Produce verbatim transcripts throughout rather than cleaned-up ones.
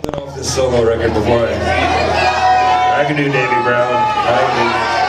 something off this solo record before I... I can do Davy Brown. I can do...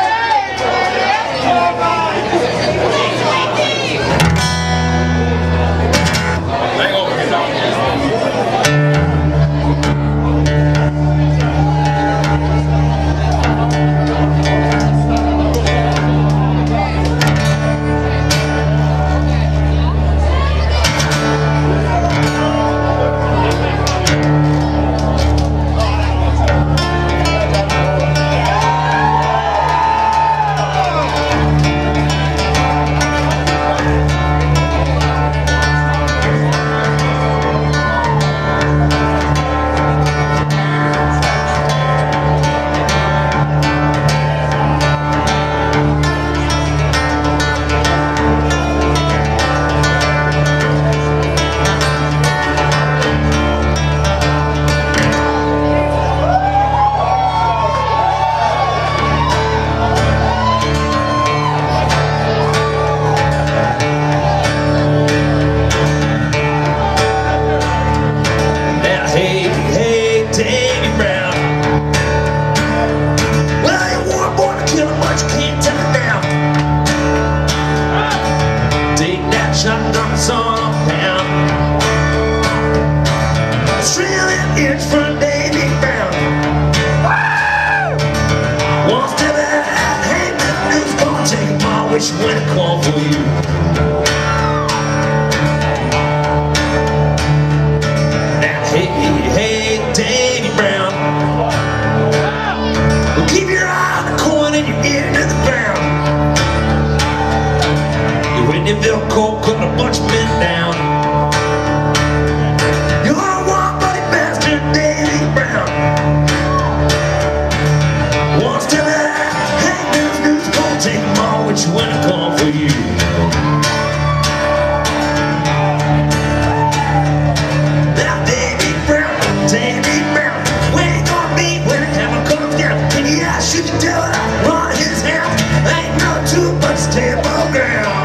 Which went a call for you. Now, hey, hey, Davy Brown, well, keep your eye on the coin and your ear to the ground. You're in the Ville Court, cutting a bunch of men down. You're a one-body bastard, Davy Brown. One step ahead, hang those news, gonna take them all. Which went a call for you. Now Davy Brown, Davy Brown, we ain't gonna meet when the hammer comes down. And yeah, she can tell it, I run his house. Ain't no two but stable ground.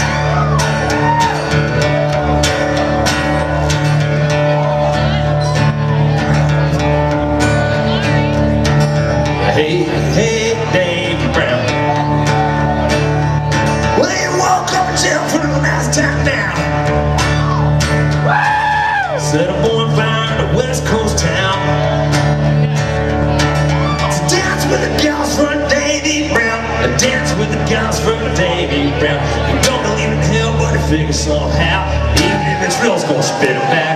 Hey, hey, Davy Brown, for the last time now. Set a bonfire in a West Coast town. To dance with the gals for a Davy Brown. A dance with the gals for a Davy Brown. You don't believe in hell, but it figures somehow. Even if it's real, it's gonna spit 'em out.